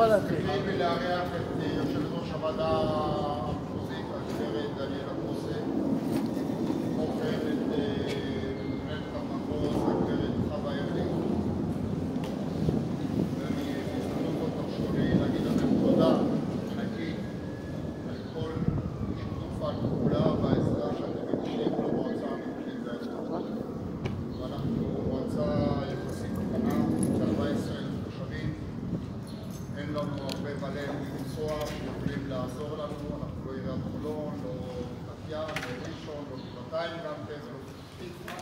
יכול להתחיל. מתחילים לארח את יושבת ראש הוועדה המחוזית, הגברת דניאלה קוסה, כמו כן את מנהלת המחוז, הגברת חווה ארליך. ואני בהזדמנות זאת תרשו לי להגיד לכם תודה ענקית על כל שיתוף הפעולה והעזרה שאתם מגישים למועצה המקומית באשדוד. ואנחנו מועצה יחסית קטנה, כ-14,000 תושבים. אין לנו הרבה בלב לנסוע שיכולים לעזור לנו, אנחנו לא עיריית חולון, לא בת ים, לא ראשון, לא גבעתיים גם כן, לא פתח.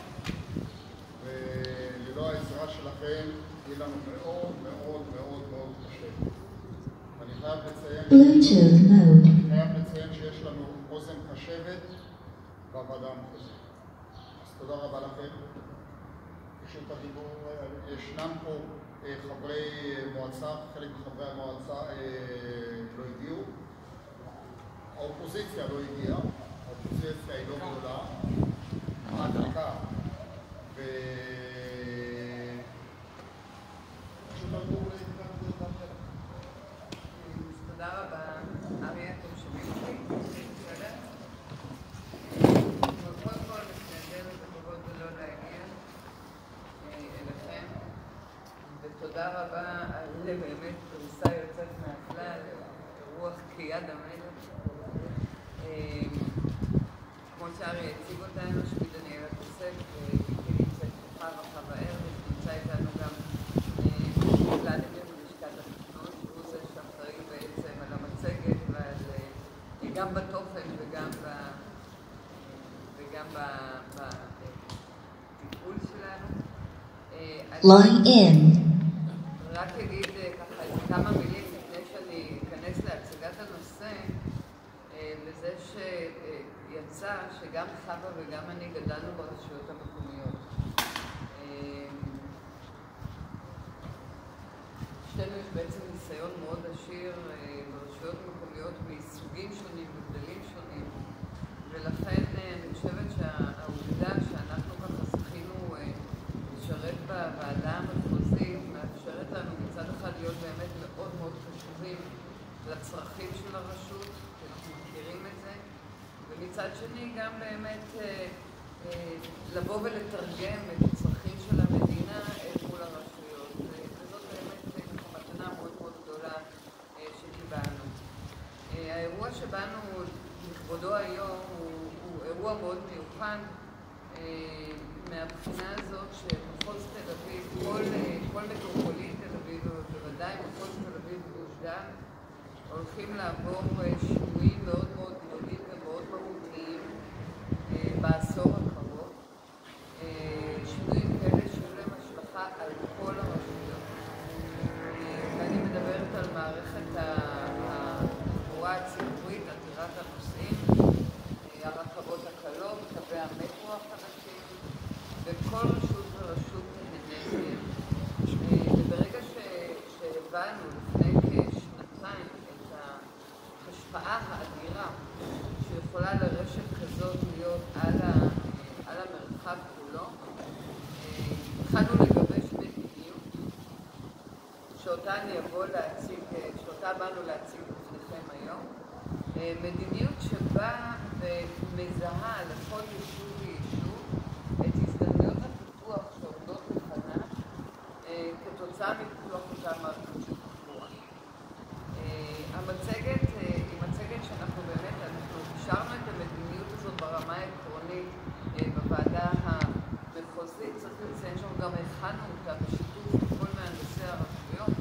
וללא העזרה שלכם יהיה לנו מאוד מאוד מאוד מאוד קשה. אני חייב לציין שיש לנו אוזן קשבת בוועדה המחוזית. אז תודה רבה לכם. פשוט הדיבור, ישנם פה חברי מועצה, חלק מחברי המועצה לא הגיעו. האופוזיציה לא הגיעה, האופוזיציה היא לא גדולה, מעתקה, פשוט הדיבור תודה רבה, אריה, אתם שומעים אותי? בסדר? קודם כל, בסדר, זה כבוד ולא להגיע אליכם. ותודה רבה על באמת פריסה יוצאת מהכלל, רוח כיד המלך. כמו שאריה הציג אותנו, שמי דניאלה קוסה, ואיתי נמצאת חווה ארליך, נמצא איתנו גם ולדימיר מלשכת התכנון, שהוא זה שאחראי בעצם על המצגת גם בתוכן וגם בטיפול שלנו. Line in. רק אגיד ככה כמה מילים לפני שאני אכנס להצגת הנושא, לזה שיצא שגם חווה וגם אני גדלנו ברשויות המקומיות. שתינו יש בעצם ניסיון מאוד עשיר ברשויות מקומיות מסוגים שונים וגדלים שונים, ולכן אני חושבת שהעובדה שאנחנו ככה זכינו לשרת בוועדה המחוזית מאפשרת לנו מצד אחד להיות באמת מאוד מאוד חשובים לצרכים של הרשות, אנחנו מכירים את זה, ומצד שני גם באמת לבוא ולתרגם את הצרכים של המדינה אל מול הרשויות. וזאת באמת מתנה מאוד מאוד גדולה שקיבלנו. האירוע שבאנו לכבודו היום הוא אירוע מאוד מיוחד מהבחינה הזאת שמחוז תל אביב, כל מטרופולין תל אביב, ובוודאי מחוז תל אביב וגוש דן, הולכים לעבור שינויים מאוד מאוד גדולים ומאוד מהותיים בעשור הקרוב. שינויים כאלה שיהיו להם השלכה על כל הרשויות. ואני מדברת על מערכת התחבורה הציבורית, עתירת הנוסעים, הרכבות הקלות, קווי המטרו החדשים, וכל רשות ורשות נהנית. וברגע שהבנו לפני כשנתיים את ההשפעה האדירה שיכולה לרשת כזאת להיות על המרחב כולו, התחלנו לגבש מדיניות שאותה באנו להציג בפניכם היום. מדיניות שבאה ומזהה לכל יישוב ויישוב את הזדמנויות הפיתוח שעומדות לפניו כתוצאה מפיתוח אותה מערכת של תחבורה. המצגת היא מצגת שאנחנו אישרנו את המדיניות הזאת ברמה העקרונית בוועדה המחוזית. צריך לציין שאנחנו גם הכנו אותה בשיתוף עם כל מהנדסי הרשויות,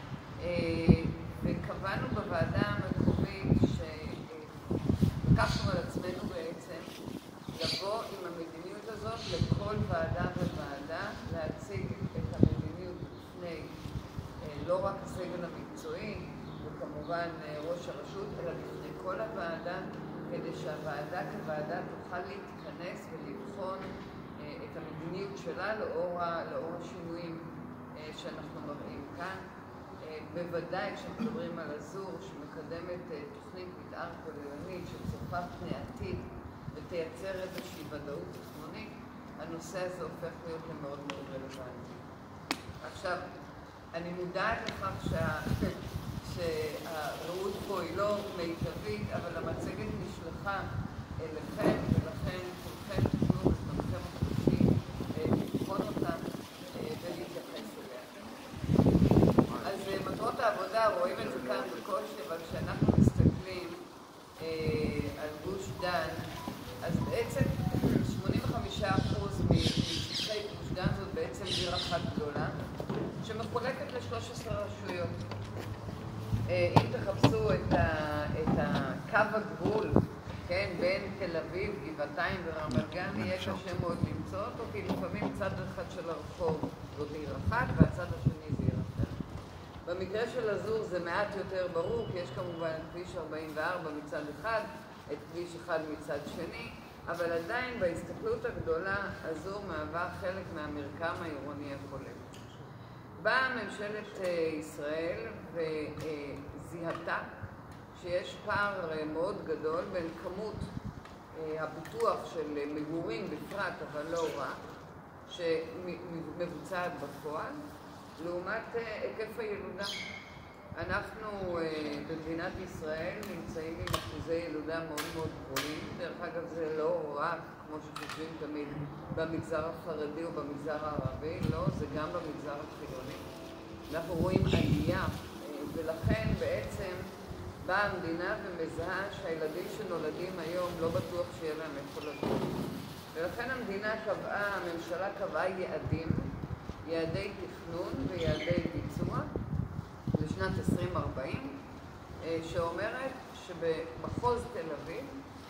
וקבענו בוועדה המקומית שלקחנו על עצמנו בעצם לבוא עם המדיניות הזאת לכל ועדה וועדה, להציג את המדיניות בפני לא רק הסגל המקצועי וכמובן ראש הרשות, אלא בפני כל הוועדה, כדי שהוועדה כוועדה תוכל להתכנס ולבחון את המדיניות שלה לאור השינויים שאנחנו מראים כאן. בוודאי כשאנחנו מדברים על אזור שמקדמת תוכנית מתאר כוללנית שצופה פני עתיד ותייצר איזושהי ודאות תכנונית, הנושא הזה הופך להיות מאוד מאוד רלוונטי. עכשיו, אני מודעת לכך שהראות פה היא לא מיטבית, אבל המצגת נשלחה אליכם, ולכן כולכם תוכלו בזמנכם החופשי לבחון אותה ולהתייחס אליה. אז מטרות העבודה, רואים את זה כאן בקושי, אבל כשאנחנו מסתכלים על גוש דן, אז בעצם 85% משטחי גוש דן זאת בעצם עיר אחת גדולה, שמחולקת ל-13 רשויות. אם תחפשו את קו הגבול, כן, בין תל אביב, גבעתיים ורמת גן, יהיה קשה מאוד למצוא אותו, כי לפעמים צד אחד של הרחוב זאת עיר אחת, והצד השני זה עיר אחת. במקרה של אזור זה מעט יותר ברור, כי יש כמובן את כביש 44 מצד אחד, את כביש 1 מצד שני, אבל עדיין בהסתכלות הגדולה אזור מהווה חלק מהמרקם העירוני הכולל. באה ממשלת ישראל וזיהתה שיש פער מאוד גדול בין כמות הפיתוח של מגורים בפרט, אבל לא רק, שמבוצעת בפועל, לעומת היקף הילודה. אנחנו במדינת ישראל נמצאים עם אחוזי ילודה מאוד מאוד גבוהים. דרך אגב, זה לא רק, כמו שחושבים תמיד, במגזר החרדי או במגזר הערבי, לא, זה גם במגזר החילוני. אנחנו רואים עלייה, ולכן בעצם באה המדינה ומזהה שהילדים שנולדים היום לא בטוח שיהיה להם איפה לגור. ולכן הממשלה קבעה יעדי תכנון ויעדי ביצוע לשנת 2040, שאומרת שבמחוז תל אביב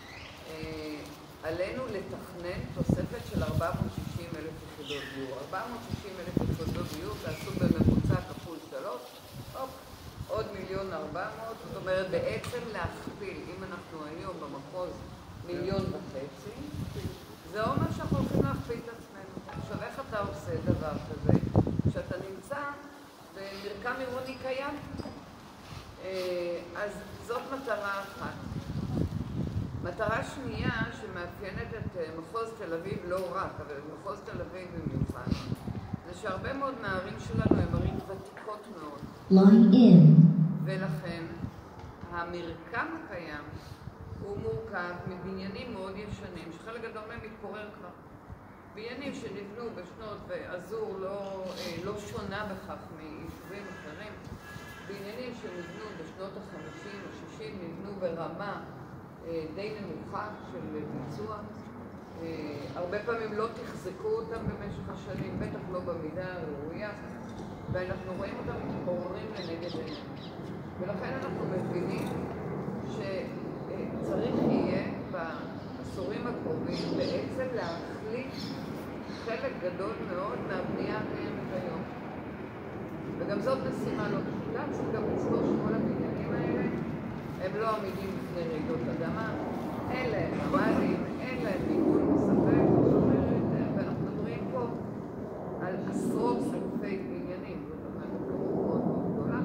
עלינו לתכנן תוספת של 460,000 יחידות דיור. 460,000 יחידות דיור תעשו בממוצע כפול 3, עוד 1,400,000, זאת אומרת בעצם להכפיל. אם אנחנו היום במחוז 1.5 מיליון, זה אומר שאנחנו הולכים להכפיל את עצמנו. עכשיו איך אתה עושה דבר כזה? כשאתה נמצא במרקם עירוני קיים. אז זאת מטרה אחת. מטרה שנייה שמאפיינת את מחוז תל אביב, לא רק, אבל מחוז תל אביב במיוחד, זה שהרבה מאוד מהערים שלנו הן ערים ותיקות מאוד. Line in. ולכן המרקם הקיים הוא מורכב מבניינים מאוד ישנים, שחלק גדול מהם מתפורר כבר. בניינים שנבנו בשנות, ואזור לא שונה בכך מיישובים אחרים, בניינים שנבנו בשנות ה-50 או 60 נבנו ברמה די נמוכה של ביצוע. הרבה פעמים לא תחזקו אותם במשך השנים, בטח לא במידה הראויה, ואנחנו רואים אותם מתפוררים לנגד עינינו. ולכן אנחנו מבינים שצריך יהיה בעשורים הקרובים בעצם להחליט חלק גדול מאוד מהבנייה הקיימת היום. וגם זאת משימה לא פשוטה, צריך גם לזכור שכל הבניינים האלה הם לא עמידים בפני רעידות אדמה, אין להם ממ"דים, אין להם מיגון מספק, זאת אומרת, ואנחנו מדברים פה על עשרות אלפי בניינים, זאת אומרת, כמות מאוד מאוד גדולה.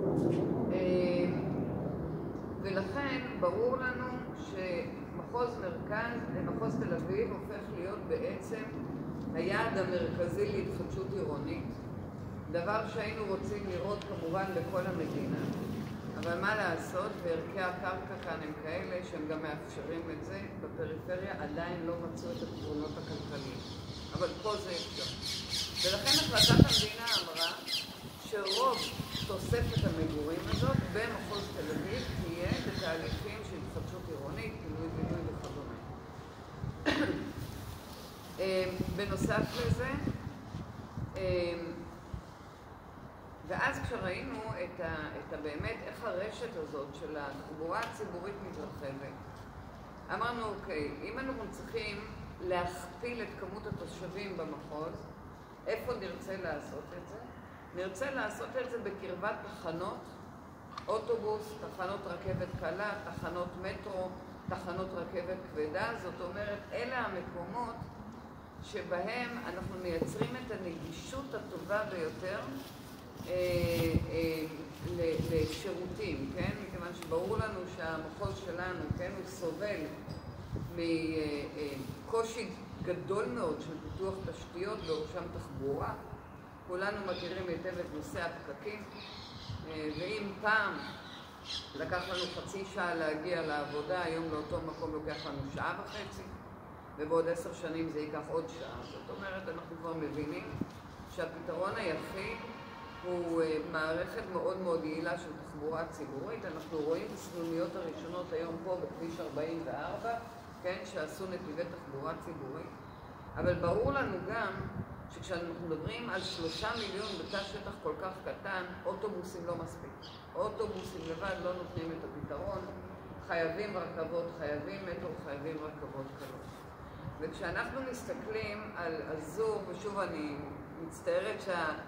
ולכן ברור לנו שמחוז מרכז, מחוז תל אביב הופך להיות בעצם היעד המרכזי להתחדשות עירונית, דבר שהיינו רוצים לראות כמובן בכל המדינה, אבל מה לעשות, וערכי הקרקע כאן הם כאלה שהם גם מאפשרים את זה, בפריפריה עדיין לא מצאו את הפתרונות הכלכליים, אבל פה זה אפשר. ולכן החלטת המדינה אמרה שרוב תוספת המגורים הזאת במחוז תל אביב תהיה בתהליכים של התחדשות עירונית, פינוי-בינוי וכדומה. בנוסף לזה, ואז כשראינו באמת איך הרשת הזאת של התחבורה הציבורית מתרחבת, אמרנו, אוקיי, אם אנחנו צריכים להכפיל את כמות התושבים במחוז, איפה נרצה לעשות את זה? נרצה לעשות את זה בקרבת תחנות אוטובוס, תחנות רכבת קלה, תחנות מטרו, תחנות רכבת כבדה. זאת אומרת, אלה המקומות שבהם אנחנו מייצרים את הנגישות הטובה ביותר לשירותים, כן? מכיוון שברור לנו שהמחוז שלנו, כן, הוא סובל מקושי גדול מאוד של פיתוח תשתיות, בראשם תחבורה. כולנו מכירים היטב את נושא הפקקים. ואם פעם לקח לנו חצי שעה להגיע לעבודה, היום לאותו מקום לוקח לנו שעה וחצי, ובעוד 10 שנים זה ייקח עוד שעה. זאת אומרת, אנחנו כבר מבינים שהפתרון היחיד הוא מערכת מאוד מאוד יעילה של תחבורה ציבורית. אנחנו רואים בסנוניות הראשונות היום פה בכביש 44, כן, שעשו נתיבי תחבורה ציבורית. אבל ברור לנו גם שכשאנחנו מדברים על 3 מיליון בתא שטח כל כך קטן, אוטובוסים לא מספיק. אוטובוסים לבד לא נותנים את הפתרון. חייבים רכבות, חייבים מטרו, חייבים רכבות קלות. וכשאנחנו מסתכלים על אזור, ושוב אני מצטערת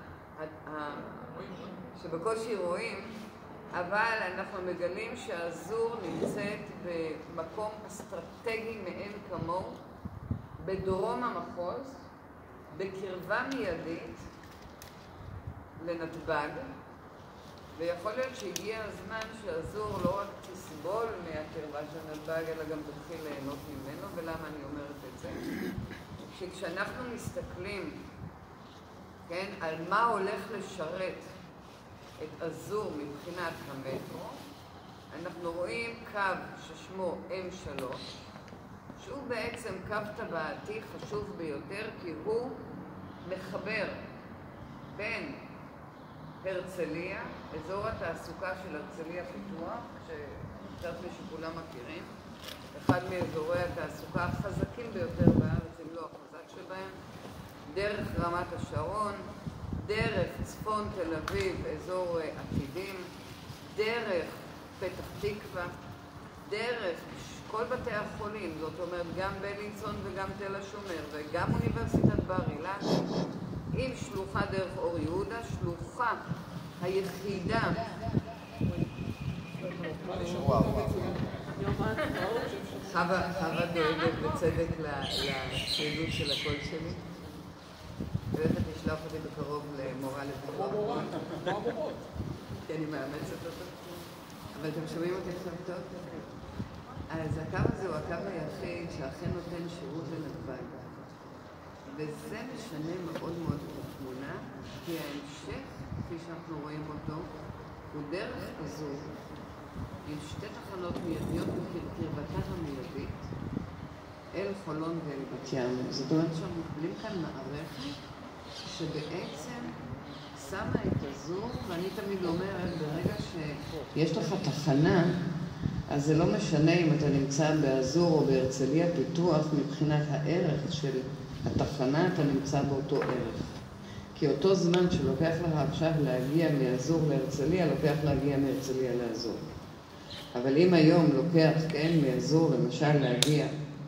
שבקושי רואים, אבל אנחנו מגלים שהאזור נמצאת במקום אסטרטגי מאין כמוהו, בדרום המחוז, בקרבה מיידית לנתב"ג, ויכול להיות שהגיע הזמן שהאזור לא רק תסבול מהקרבה של נתב"ג, אלא גם תתחיל ליהנות ממנו. ולמה אני אומרת את זה? שכשאנחנו מסתכלים, כן, על מה הולך לשרת את אזור מבחינת המטרו, אנחנו רואים קו ששמו M3, שהוא בעצם קו טבעתי חשוב ביותר, כי הוא מחבר בין הרצליה, אזור התעסוקה של הרצליה פיתוח, שחשבתי שכולם מכירים, אחד מאזורי התעסוקה החזקים ביותר בארץ, אם לא החזק שבהם, דרך רמת השרון, דרך צפון תל אביב, אזור עתידים, דרך פתח תקווה, דרך כל בתי החולים, זאת אומרת גם בלינסון וגם תל השומר וגם אוניברסיטת בר אילן, עם שלוחה דרך אור יהודה, שלוחה היחידה. חווה דואגת בצדק לצעידות של הקול שלי. ואיך תשלח אותי בקרוב למורה לביטוח. כי אני מאמצת אותו. אבל אתם שומעים אותי עכשיו טוב? אז הקו הזה הוא הקו היחיד שאכן נותן שירות לנתב"ג. וזה משנה מאוד מאוד את התמונה, כי ההמשך, כפי שאנחנו רואים אותו, הוא דרך אזור עם 2 תחנות מיידיות בקרבתה המיידית אל חולון ואל בת ים. זאת אומרת שאנחנו מקבלים כאן מערכת שבעצם שמה את אזור, ואני תמיד אומרת, ברגע שיש לך תחנה, אז זה לא משנה אם אתה נמצא באזור או בהרצליה פיתוח, מבחינת הערך של התחנה אתה נמצא באותו ערך. כי אותו זמן שלוקח לך עכשיו להגיע מאזור להרצליה, לוקח להגיע מהרצליה לאזור. אבל אם היום לוקח, כן, מאזור למשל להגיע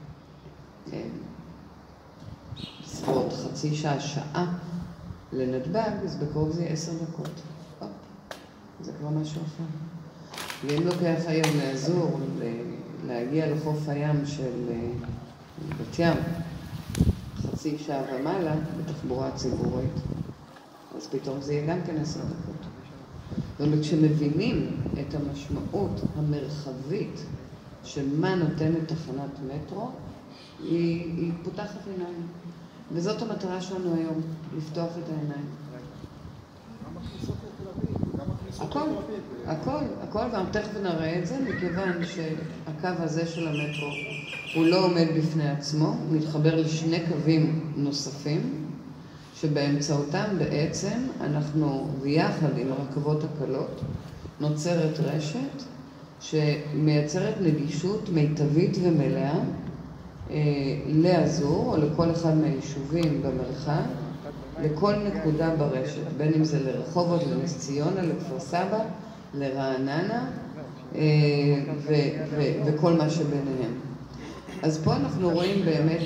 בסביבות חצי שעה, שעה לנתב"ג, אז בקרוב זה 10 דקות. זה כבר משהו אחר. ואם לוקח היום לאזור להגיע לחוף הים של בת ים, חצי שעה ומעלה בתחבורה ציבורית, אז פתאום זה יהיה גם כן 10 דקות. וכשמבינים את המשמעות המרחבית של מה נותנת תחנת מטרו, היא פותחת עיניים. וזאת המטרה שלנו היום, לפתוח את העיניים. הכל, גם תכף נראה את זה, מכיוון שהקו הזה של המטרו הוא לא עומד בפני עצמו, הוא מתחבר לשני קווים נוספים, שבאמצעותם בעצם אנחנו, ויחד עם הרכבות הקלות, נוצרת רשת שמייצרת נגישות מיטבית ומלאה לאזור או לכל אחד מהיישובים במרחב, לכל נקודה ברשת, בין אם זה לרחובות, לנס ציונה, לכפר סבא, לרעננה וכל מה שביניהם. אז פה אנחנו רואים באמת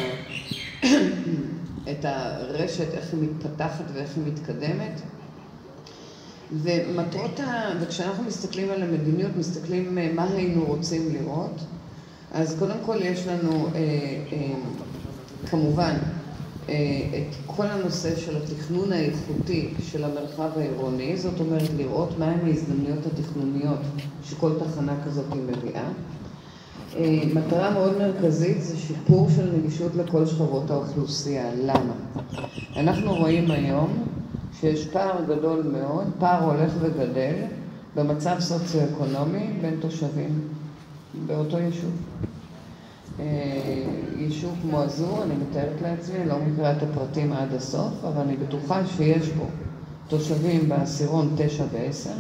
את הרשת, איך היא מתפתחת ואיך היא מתקדמת. וכשאנחנו מסתכלים על המדיניות, מסתכלים מה היינו רוצים לראות. אז קודם כל יש לנו כמובן את כל הנושא של התכנון האיכותי של המרחב העירוני, זאת אומרת לראות מהם ההזדמנויות התכנוניות שכל תחנה כזאת היא מביאה. מטרה מאוד מרכזית זה שיפור של נגישות לכל שכבות האוכלוסייה. למה? אנחנו רואים היום שיש פער גדול מאוד, פער הולך וגדל במצב סוציו-אקונומי בין תושבים באותו יישוב. יישוב כמו הזו, אני מתארת לעצמי, לא מכירה את הפרטים עד הסוף, אבל אני בטוחה שיש בו תושבים בעשירון 9 ו-10,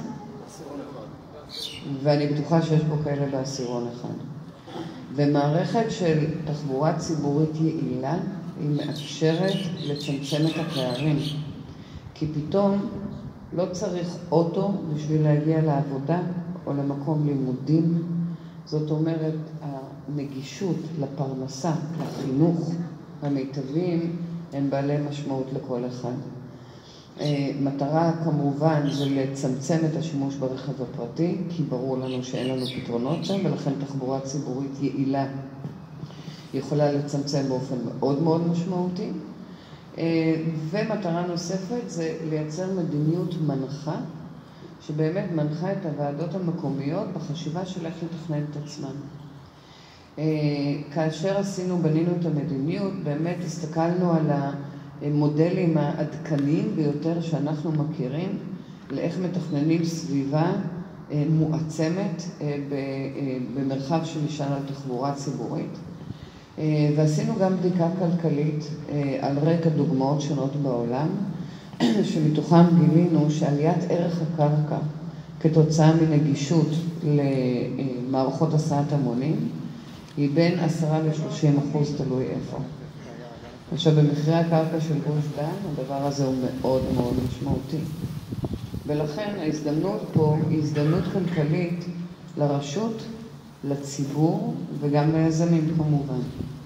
ואני בטוחה שיש בו כאלה בעשירון 1. ומערכת של תחבורה ציבורית יעילה היא מאפשרת לצמצם את הפערים, כי פתאום לא צריך אוטו בשביל להגיע לעבודה או למקום לימודים. זאת אומרת, הנגישות לפרנסה, לחינוך המיטביים, הם בעלי משמעות לכל אחד. מטרה כמובן זה לצמצם את השימוש ברכב הפרטי, כי ברור לנו שאין לנו פתרונות שם, ולכן תחבורה ציבורית יעילה יכולה לצמצם באופן מאוד מאוד משמעותי. ומטרה נוספת זה לייצר מדיניות מנחה, שבאמת מנחה את הוועדות המקומיות בחשיבה של איך לתכנן את עצמם. כאשר בנינו את המדיניות, באמת הסתכלנו על המודלים העדכניים ביותר שאנחנו מכירים, לאיך מתכננים סביבה מועצמת במרחב שנשען על תחבורה ציבורית. ועשינו גם בדיקה כלכלית על רקע דוגמאות שונות בעולם, שמתוכם גילינו שעליית ערך הקרקע כתוצאה מנגישות למערכות הסעת המונים היא בין 10% ל-30%, תלוי איפה. עכשיו, במחירי הקרקע של גוש דן, הדבר הזה הוא מאוד מאוד משמעותי. ולכן ההזדמנות פה היא הזדמנות כלכלית לרשות, לציבור וגם ליזמים כמובן.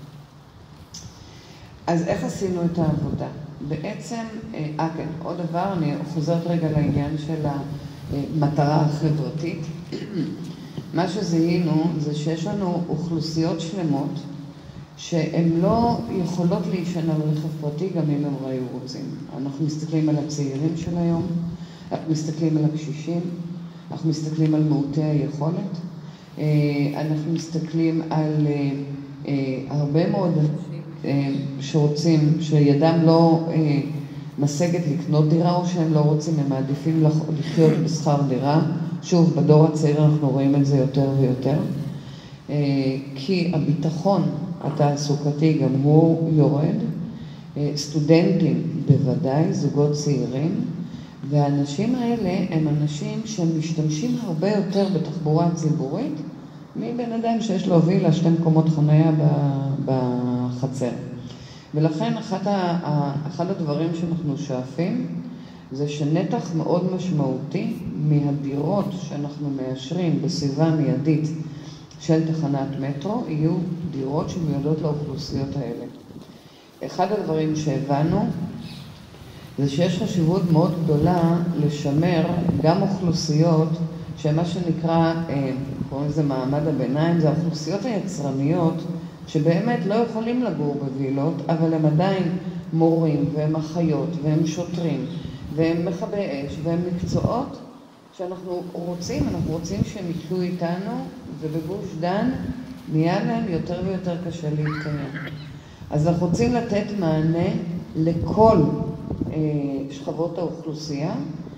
אז איך עשינו את העבודה? בעצם, כן, עוד דבר, אני חוזרת רגע לעניין של המטרה החברתית. מה שזיהינו זה שיש לנו אוכלוסיות שלמות שהן לא יכולות להישען על רכב פרטי גם אם הם היו רוצים. אנחנו מסתכלים על הצעירים של היום, אנחנו מסתכלים על הקשישים, אנחנו מסתכלים על מעוטי היכולת, אנחנו מסתכלים על הרבה מאוד שרוצים, שידם לא משגת לקנות דירה או שהם לא רוצים, הם מעדיפים לחיות בשכר דירה. שוב, בדור הצעיר אנחנו רואים את זה יותר ויותר, כי הביטחון התעסוקתי גם הוא יורד, סטודנטים בוודאי, זוגות צעירים, והאנשים האלה הם אנשים שהם משתמשים הרבה יותר בתחבורה ציבורית מבן אדם שיש לו וילה 2 מקומות חניה בחצר. ולכן אחד הדברים שאנחנו שואפים זה שנתח מאוד משמעותי מהדירות שאנחנו מאשרים בסביבה מיידית של תחנת מטרו יהיו דירות שמיועדות לאוכלוסיות האלה. אחד הדברים שהבנו זה שיש חשיבות מאוד גדולה לשמר גם אוכלוסיות שמה שנקרא, קוראים לזה מעמד הביניים, זה האוכלוסיות היצרניות שבאמת לא יכולים לגור בווילות, אבל הם עדיין מורים והם אחיות והם שוטרים והם מכבי אש והם מקצועות שאנחנו רוצים שהם יחיו איתנו, ובגוש דן נהיה להם יותר ויותר קשה להתקיים. אז אנחנו רוצים לתת מענה לכל שכבות האוכלוסייה,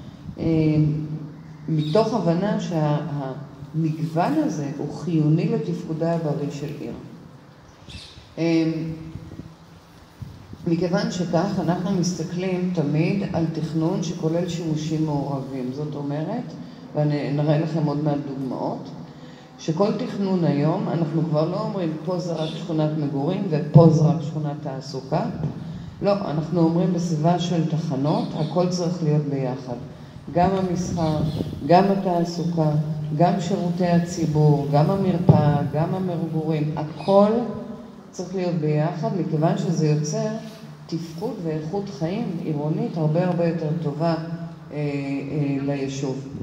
מתוך הבנה שהמגוון הזה הוא חיוני לתפקודה הבריא של עיר. מכיוון שכך אנחנו מסתכלים תמיד על תכנון שכולל שימושים מעורבים. זאת אומרת, ואני נראה לכם עוד מעט דוגמאות, שכל תכנון היום אנחנו כבר לא אומרים פה זה רק שכונת מגורים ופה זה רק שכונת תעסוקה. לא, אנחנו אומרים בסביבה של תחנות, הכל צריך להיות ביחד. גם המסחר, גם התעסוקה, גם שירותי הציבור, גם המרפאה, גם המגורים, הכל צריך להיות ביחד, מכיוון שזה יוצר תפקוד ואיכות חיים עירונית הרבה הרבה יותר טובה ליישוב.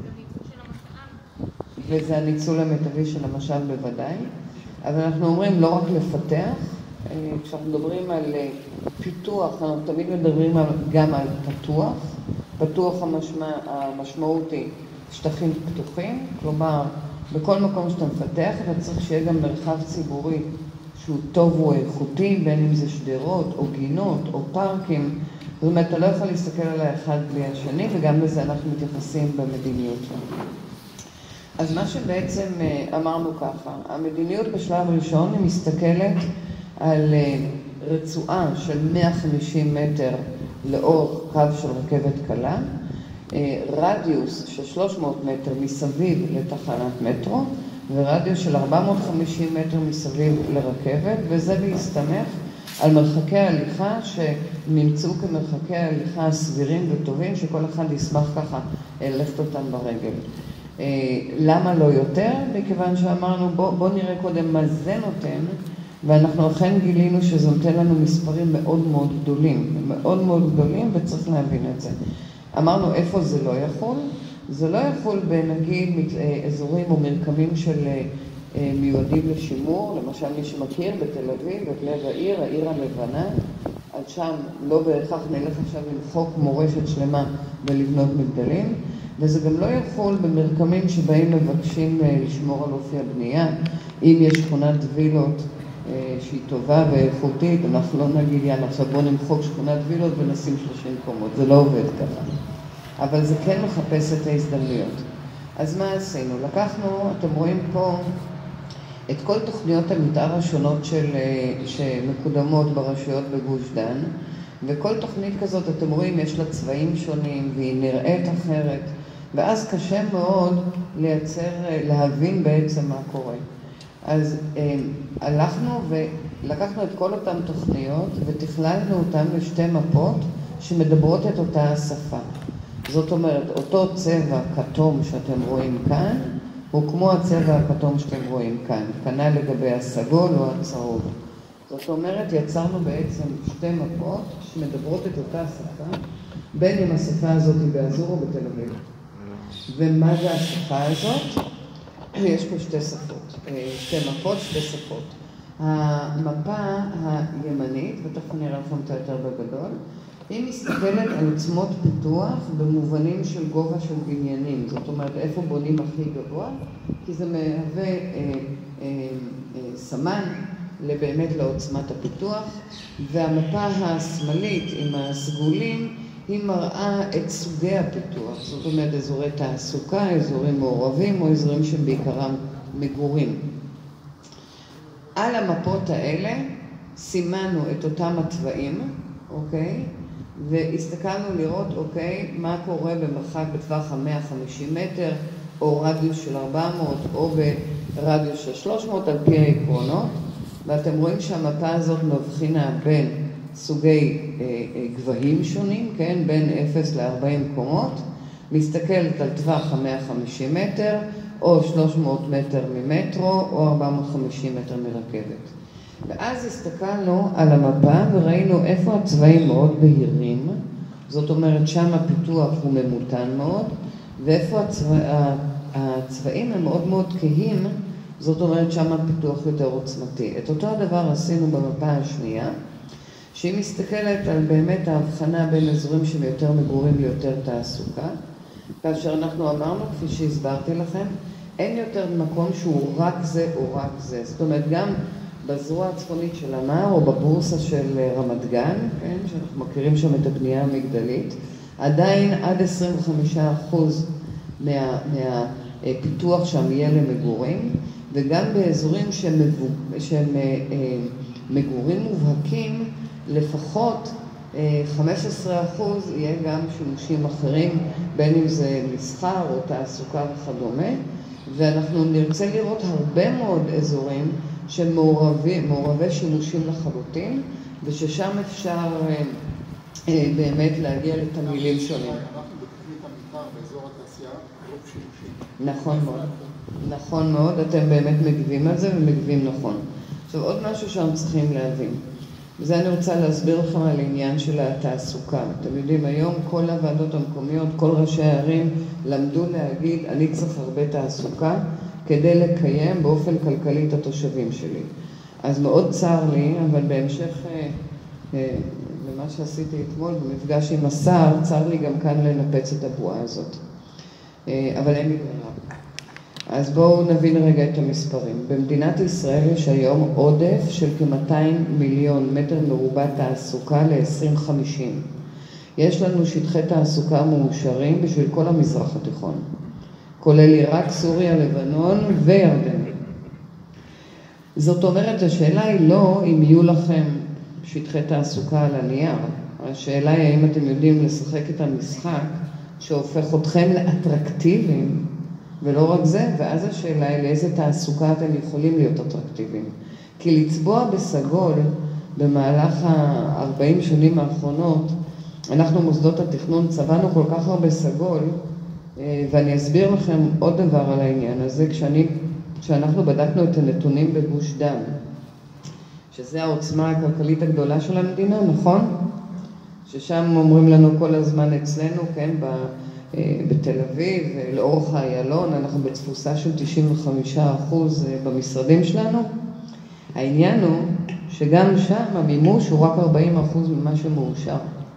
וזה הניצול המיטבי של המשאב בוודאי. אבל אנחנו אומרים לא רק לפתח, כשאנחנו מדברים על פיתוח, אנחנו תמיד מדברים גם על פתוח. פתוח המשמעות היא שטחים פתוחים, כלומר בכל מקום שאתה מפתח אתה צריך שיהיה גם מרחב ציבורי שהוא טוב או איכותי, בין אם זה שדרות או גינות או פארקים, זאת אומרת, אתה לא יכול להסתכל על האחד בלי השני, וגם לזה אנחנו מתייחסים במדיניות שלנו. אז מה שבעצם אמרנו ככה, המדיניות בשלב ראשון היא מסתכלת על רצועה של 150 מטר לאורך קו של רכבת קלה, רדיוס של 300 מטר מסביב לתחנת מטרו, ורדיוס של 450 מטר מסביב לרכבת, וזה בהסתמך על מרחקי ההליכה שנמצאו כמרחקי ההליכה הסבירים וטובים, שכל אחד ישמח ככה ללכת אותם ברגל. למה לא יותר? מכיוון שאמרנו בוא נראה קודם מה זה נותן, ואנחנו אכן גילינו שזה נותן לנו מספרים מאוד מאוד גדולים, מאוד מאוד גדולים, וצריך להבין את זה. אמרנו איפה זה לא יכול? זה לא יכול בנגיד אזורים או מרקמים של מיועדים לשימור, למשל מי שמכיר בתל אביב, את לב העיר, העיר הלבנה, עד שם לא בהכרח נלך עכשיו למחוק מורשת שלמה ולבנות מגדלים, וזה גם לא יכול במרקמים שבהם מבקשים לשמור על אופי הבנייה. אם יש שכונת וילות שהיא טובה ואיכותית, אנחנו לא נגיד יאללה עכשיו בוא נמחוק שכונת וילות ונשים 30 קומות, זה לא עובד ככה. אבל זה כן מחפש את ההזדמנויות. אז מה עשינו? לקחנו, אתם רואים פה את כל תוכניות המתאר השונות שמקודמות ברשויות בגוש דן, וכל תוכנית כזאת, אתם רואים, יש לה צבעים שונים והיא נראית אחרת, ואז קשה מאוד להבין בעצם מה קורה. אז הלכנו ולקחנו את כל אותן תוכניות ותכללנו אותן לשתי מפות שמדברות את אותה השפה. זאת אומרת, אותו צבע כתום שאתם רואים כאן, הוא כמו הצבע הכתום שאתם רואים כאן, כנ"ל לגבי הסגול או הצהוב. זאת אומרת, יצרנו בעצם שתי מפות שמדברות את אותה שפה, בין אם השפה הזאת היא באזור או בתל אביב. ומה זה השפה הזאת? יש פה שתי שפות, שתי מפות, שתי שפות. המפה הימנית, ותכף נראה לכם אותה יותר בגדול, היא מסתכלת על עוצמות פיתוח במובנים של גובה של בניינים. זאת אומרת, איפה בונים הכי גבוה? כי זה מהווה סמן באמת לעוצמת הפיתוח. והמפה השמאלית עם הסגולים היא מראה את סוגי הפיתוח. זאת אומרת, אזורי תעסוקה, אזורים מעורבים או אזורים שבעיקרם מגורים. על המפות האלה סימנו את אותם הצבעים, אוקיי? והסתכלנו לראות, אוקיי, מה קורה במרחק בטווח ה-150 מטר, או רדיוס של 400, או ברדיוס של 300, על פי העקרונות. ואתם רואים שהמפה הזאת מבחינה בין סוגי גבהים שונים, כן? בין 0 ל-40 קומות, מסתכלת על טווח ה-150 מטר, או 300 מטר ממטרו, או 450 מטר מרכבת. ואז הסתכלנו על המפה וראינו איפה הצבעים מאוד בהירים, זאת אומרת שם הפיתוח הוא ממותן מאוד, ואיפה הצבעים הם מאוד מאוד כהים, זאת אומרת שם הפיתוח יותר עוצמתי. את אותו הדבר עשינו במפה השנייה, שהיא מסתכלת על באמת ההבחנה בין אזורים של יותר מגורים ליותר תעסוקה, כאשר אנחנו אמרנו, כפי שהסברתי לכם, אין יותר מקום שהוא רק זה או רק זה. זאת אומרת, גם בזרוע הצפונית של המר או בבורסה של רמת גן, כן, שאנחנו מכירים שם את הבנייה המגדלית, עדיין עד 25% מהפיתוח שם יהיה למגורים, וגם באזורים שהם מגורים מובהקים, לפחות 15% יהיה גם שימושים אחרים, בין אם זה מסחר או תעסוקה וכדומה, ואנחנו נרצה לראות הרבה מאוד אזורים שמעורבי שימושים לחלוטין, וששם אפשר באמת להגיע לתמהילים שונים. אנחנו בתוכנית המתאר באזור התעשייה, רוב שימושים. נכון מאוד. נכון מאוד, אתם באמת מגיבים על זה ומגיבים נכון. עכשיו, עוד משהו שאנחנו צריכים להבין. וזה אני רוצה להסביר לכם על העניין של התעסוקה. אתם יודעים, היום כל הוועדות המקומיות, כל ראשי הערים למדו להגיד, אני צריך הרבה תעסוקה כדי לקיים באופן כלכלי את התושבים שלי. אז מאוד צר לי, אבל בהמשך למה שעשיתי אתמול במפגש עם השר, צר לי גם כאן לנפץ את הבועה הזאת. אבל אין לי ברירה. אז בואו נבין רגע את המספרים. במדינת ישראל יש היום עודף של כ-200 מיליון מטר מרובע תעסוקה ל-2050. יש לנו שטחי תעסוקה מאושרים בשביל כל המזרח התיכון, כולל עיראק, סוריה, לבנון וירדן. זאת אומרת, השאלה היא לא אם יהיו לכם שטחי תעסוקה על הנייר, השאלה היא האם אתם יודעים לשחק את המשחק שהופך אתכם לאטרקטיביים, ולא רק זה, ואז השאלה היא לאיזה תעסוקה אתם יכולים להיות אטרקטיביים. כי לצבוע בסגול במהלך ה-40 שנים האחרונות, אנחנו מוסדות התכנון צבענו כל כך הרבה סגול, ואני אסביר לכם עוד דבר על העניין הזה, כשאנחנו בדקנו את הנתונים בגוש דן, שזה העוצמה הכלכלית הגדולה של המדינה, נכון? ששם אומרים לנו כל הזמן אצלנו, כן, בתל אביב, לאורך איילון, אנחנו בתפוסה של 95% במשרדים שלנו. העניין הוא שגם שם המימוש הוא רק 40% ממה שמאושר.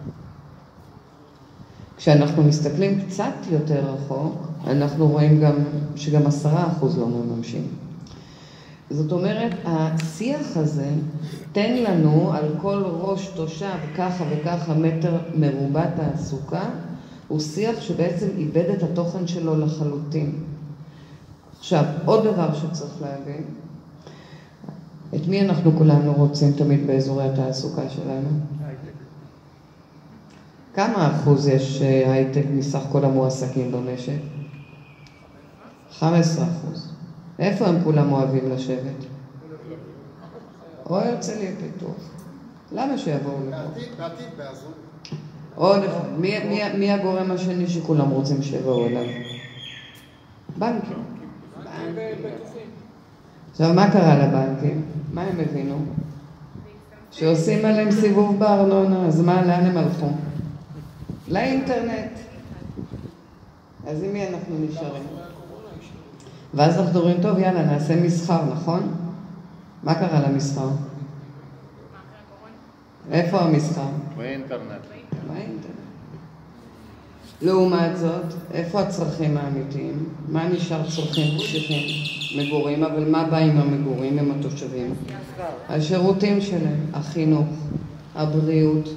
כשאנחנו מסתכלים קצת יותר רחוק, אנחנו רואים גם שגם 10% לא מממשים. זאת אומרת, השיח הזה תן לנו על כל ראש תושב ככה וככה מטר מרובע תעסוקה, הוא שיח שבעצם איבד את התוכן שלו לחלוטין. עכשיו, עוד דבר שצריך להבין, את מי אנחנו כולנו רוצים תמיד באזורי התעסוקה שלנו? הייטק. כמה אחוז יש הייטק מסך כל המועסקים במשק? 15%. איפה הם כולם אוהבים לשבת? או הרצליה פיתוח. למה שיבואו לפה? בעתיד באזור. עוד אחד. מי הגורם השני שכולם רוצים שיבואו אליו? בנקים. עכשיו, מה קרה לבנקים? מה הם הבינו? שעושים עליהם סיבוב בארנונה, אז מה, לאן הם הלכו? לאינטרנט. אז עם מי אנחנו נשארים? ואז אנחנו רואים, טוב, יאללה, נעשה מסחר, נכון? מה קרה למסחר? איפה המסחר? באינטרנט. באינטרנט. לעומת זאת, איפה הצרכים האמיתיים? מה נשאר צרכים קשיחים? מגורים, אבל מה בא עם המגורים, עם התושבים? השירותים שלהם, החינוך, הבריאות,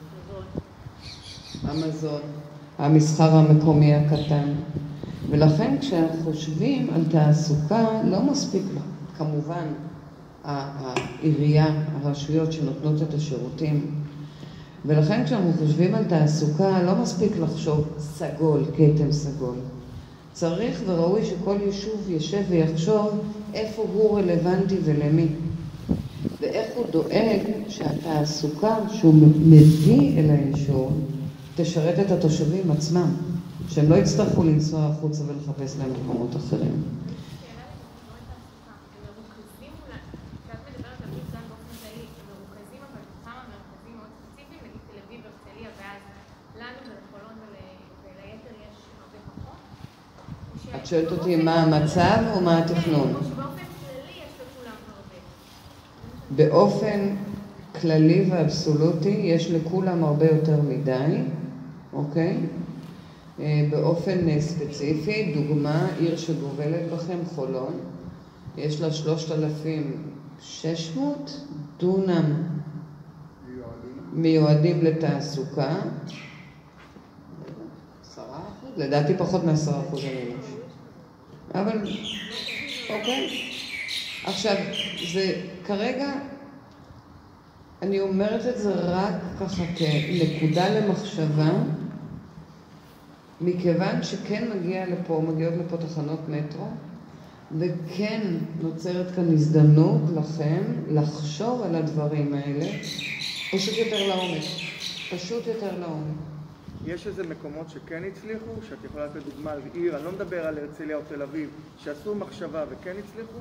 המזון, המסחר המקומי הקטן. ולכן כשאנחנו חושבים על תעסוקה, לא מספיק לה. כמובן, העירייה, הרשויות שנותנות את השירותים. ולכן כשאנחנו חושבים על תעסוקה, לא מספיק לחשוב סגול, כתם סגול. צריך וראוי שכל יישוב ישב ויחשוב איפה הוא רלוונטי ולמי. ואיך הוא דואג שהתעסוקה שהוא מביא אל היישוב תשרת את התושבים עצמם. שהם לא יצטרכו לנסוע החוצה ולחפש להם מקומות אחרים. את שואלת אותי מה המצב או מה התכנון? באופן כללי ואבסולוטי יש לכולם הרבה יותר מדי, אוקיי? באופן ספציפי, דוגמה, עיר שגובלת בכם, חולון, יש לה 3,600 דונם מיועדים לתעסוקה, 10%, לדעתי פחות מ10% המימוש. אבל, אוקיי. עכשיו, זה כרגע, אני אומרת את זה רק ככה כנקודה למחשבה, מכיוון שכן מגיעות לפה תחנות מטרו, וכן נוצרת כאן הזדמנות לכם לחשוב על הדברים האלה, פשוט יותר לעומק. פשוט יותר לעומק. יש איזה מקומות שכן הצליחו, שאת יכולה לתת דוגמה על עיר, אני לא מדבר על הרצליה או תל אביב, שעשו מחשבה וכן הצליחו?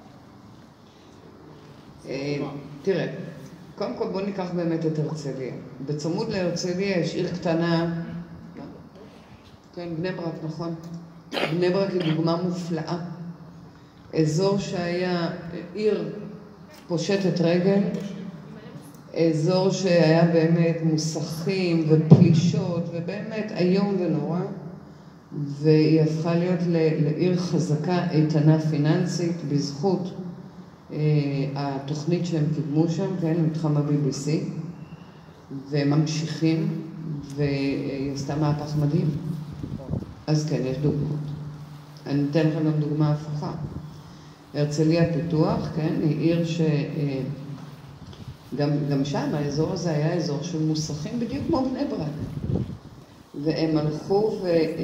תראה, קודם כל בוא ניקח באמת את הרצליה. בצמוד להרצליה יש עיר קטנה, כן, בני ברק, נכון? בני ברק היא דוגמה מופלאה. אזור שהיה עיר פושטת רגל, אזור שהיה באמת מוסכים ופלישות, ובאמת איום ונורא, והיא הפכה להיות לעיר חזקה, איתנה פיננסית, בזכות התוכנית שהם קידמו שם, כן, מתחם ה-BBC, והם ממשיכים והיא עשתה מהפך מדהים. אז כן, יש דוגמאות. אני אתן לכם גם דוגמה הפוכה. הרצליה פיתוח, כן, היא עיר גם שם, האזור הזה היה אזור של מוסכים בדיוק כמו בני ברק. והם הלכו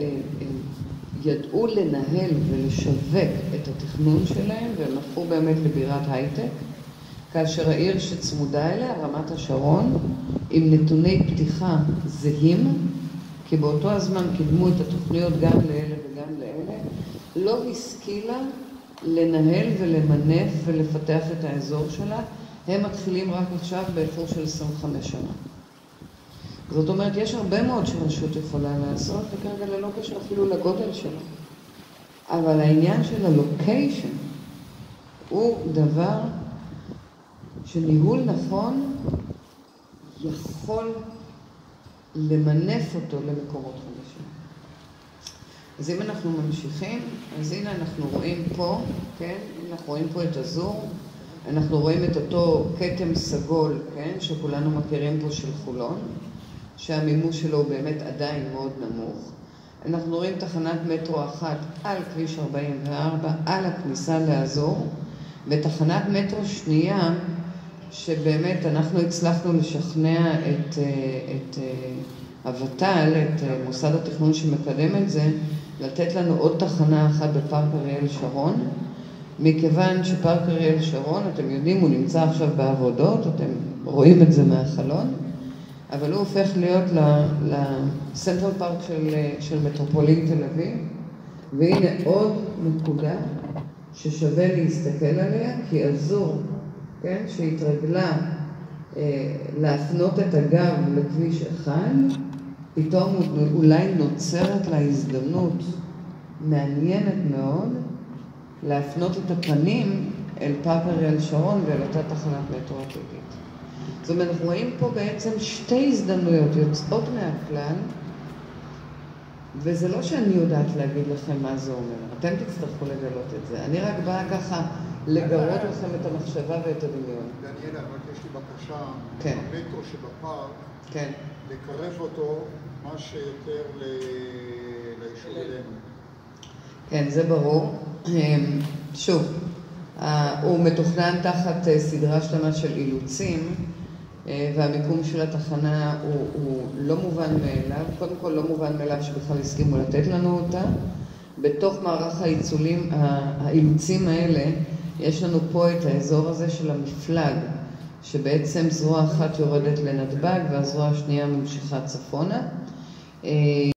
וידעו לנהל ולשווק את התכנון שלהם, והם הפכו באמת לבירת הייטק, כאשר העיר שצמודה אליה, רמת השרון, עם נתוני פתיחה זהים, כי באותו הזמן קידמו את התוכניות גם לאלה וגם לאלה, לא השכילה לנהל ולמנף ולפתח את האזור שלה. הם מתחילים רק עכשיו באיחור של 25 שנה. זאת אומרת, יש הרבה מאוד שרשות יכולה לעשות, וכרגע ללא קשר אפילו לגודל שלה. אבל העניין של הלוקיישן הוא דבר שניהול נכון יכול למנף אותו למקומות חדשים. אז אם אנחנו ממשיכים, אז הנה אנחנו רואים פה, כן? אנחנו רואים פה את אזור, אנחנו רואים את אותו כתם סגול, כן? שכולנו מכירים פה של חולון, שהמימוש שלו הוא באמת עדיין מאוד נמוך. אנחנו רואים תחנת מטרו אחת על כביש 44, על הכניסה לאזור, ותחנת מטרו שנייה, שבאמת אנחנו הצלחנו לשכנע את הוות"ל, את מוסד התכנון שמקדם את זה, לתת לנו עוד תחנה אחת בפארק אריאל שרון, מכיוון שפארק אריאל שרון, אתם יודעים, הוא נמצא עכשיו בעבודות, אתם רואים את זה מהחלון, אבל הוא הופך להיות לסנטרל פארק של מטרופולין תל אביב, והנה עוד נקודה ששווה להסתכל עליה, כי אזור, כן, שהתרגלה להפנות את הגב לכביש אחד, פתאום אולי נוצרת לה הזדמנות מעניינת מאוד להפנות את הפנים אל פארק אריאל שרון ואל אותה תחנת מטרו עתידית. זאת אומרת, אנחנו רואים פה בעצם שתי הזדמנויות יוצאות מהכלל, וזה לא שאני יודעת להגיד לכם מה זה אומר. אתם תצטרכו לגלות את זה. אני רק באה ככה לגרות לכם את המחשבה ואת הדמיון. דניאלה, רק יש לי בקשה, כן. המטרו שבפארק, כן. לקרב אותו מה שיותר ליישוב אלינו. כן, זה ברור. שוב, הוא מתוכנן תחת סדרה שלמה של אילוצים, והמיקום של התחנה הוא לא מובן מאליו. קודם כל לא מובן מאליו שבכלל הסכימו לתת לנו אותה. בתוך מערך האילוצים האלה, יש לנו פה את האזור הזה של המפלג, שבעצם זרוע אחת יורדת לנתב"ג והזרוע השנייה ממשיכה צפונה.